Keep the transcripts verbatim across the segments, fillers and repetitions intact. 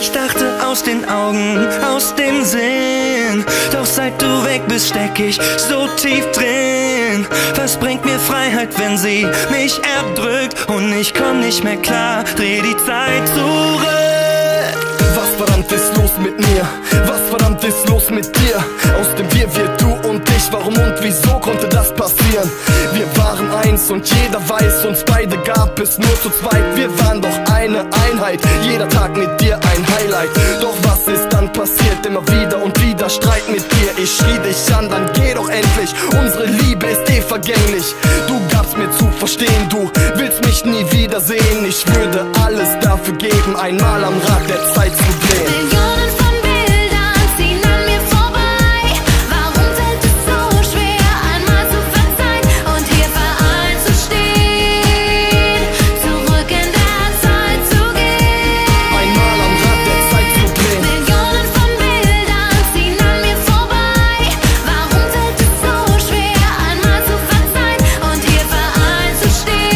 Ich dachte aus den Augen, aus dem Sinn, doch seit du weg bist steck ich so tief drin. Was bringt mir Freiheit, wenn sie mich erdrückt und ich komm nicht mehr klar, dreh die Zeit zurück. Was verdammt ist los mit mir? Was verdammt ist los mit dir? Aus dem Wir, wir, du und ich, warum und wieso konnte das passieren? Wir waren eins und jeder weiß, uns beide gab es nur zu zweit. Wir waren doch eine Einheit, jeder Tag mit dir ein Highlight. Doch was ist dann passiert? Immer wieder und wieder Streit mit dir. Ich schrie dich an, dann geh doch endlich, unsere Liebe ist eh vergänglich. Du gabst mir zu verstehen, du willst mich nie wiedersehen. Ich würde alles dafür geben, einmal am Rad der Zeit zu drehen. Millionen von Bildern ziehen an mir vorbei. Warum fällt es so schwer, einmal zu verzeihen und hier vereint zu stehen, zurück in der Zeit zu gehen? Einmal am Rad der Zeit zu drehen. Millionen von Bildern ziehen an mir vorbei. Warum fällt es so schwer, einmal zu verzeihen und hier vereint zu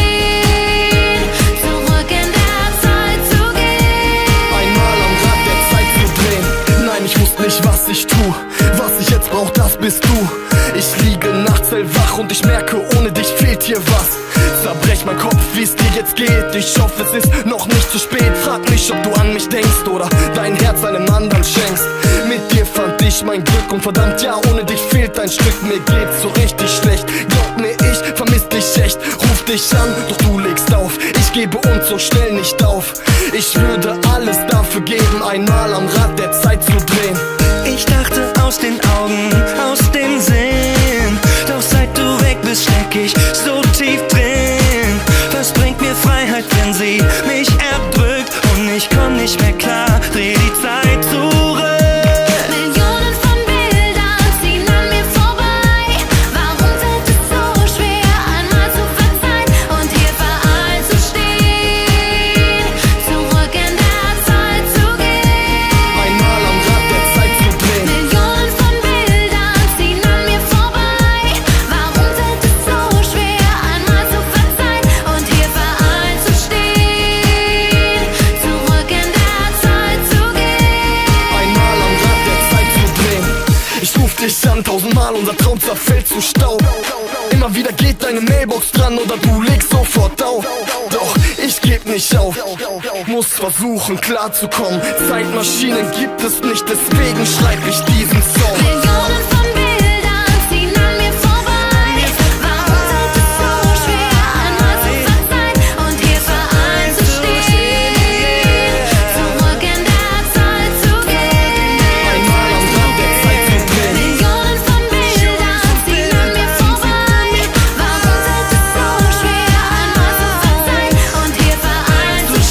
stehen, zurück in der Zeit zu gehen? Einmal am Rad der Zeit zu drehen. Nein, ich wusste nicht, was ich tu. Was ich jetzt brauch, das bist du. Ich liege nachts hellwach und ich merke, ohne dich fehlt hier was. Zerbrech mein Kopf, wie es dir jetzt geht. Ich hoffe, es ist noch nicht zu spät. Frag mich, ob du an mich denkst oder dein Herz einem anderen schenkst. Mit dir fand ich mein Glück und verdammt, ja, ohne dich fehlt ein Stück. Mir geht's so richtig schlecht. Glaub mir, ich vermiss dich echt. Ruf dich an, doch du legst auf. Ich gebe uns so schnell nicht auf. Ich würde alles dafür geben, einmal am Rad der Zeit zu drehen. Ich dachte aus den Augen, aus dem Sinn, doch seit du weg bist steck ich so tief drin. Was bringt mir Freiheit, wenn sie mich erdrückt und ich komm nicht mehr klar, dreh die Zeit zurück. Millionen von Bildern ziehen an mir vorbei. Warum fällt es so schwer, einmal zu verzeihen und hier vereint zu stehen, zurück in der Zeit zu gehen? Einmal am Rad der Zeit zu drehen. Millionen von Bildern ziehen an mir vorbei. Warum fällt es so schwer, einmal zu verzeihen und hier vereint zu stehen, zurück in der Zeit zu gehen? Einmal am Rad der Zeit zu drehen. Ich ruf dich an, tausendmal, unser Traum zerfällt zu Staub. Immer wieder geht deine Mailbox dran oder du legst sofort auf. Doch ich geb nicht auf, muss versuchen klarzukommen. Zeitmaschinen gibt es nicht, deswegen schreib ich diesen Song. Millionen von Bildern ziehen an mir vorbei. Warum fällt es so schwer, einmal zu verzeihen und hier vereint zu stehen, zurück in der Zeit zu gehen? Einmal am Rad der Zeit zu drehen. Millionen von Bildern ziehen an mir vorbei. Warum fällt es so schwer, einmal zu verzeihen und hier vereint zu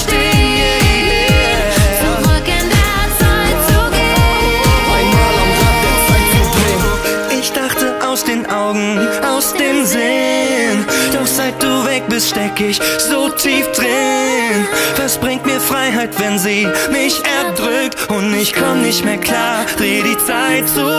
stehen, zurück in der Zeit zu gehen? Einmal am Rad der Zeit zu drehen. Ich dachte aus den Augen, aus dem Sinn, doch seit du weg bist steck ich so tief drin. Was bringt mir Freiheit, wenn sie mich erdrückt und ich komm nicht mehr klar, dreh die Zeit zurück.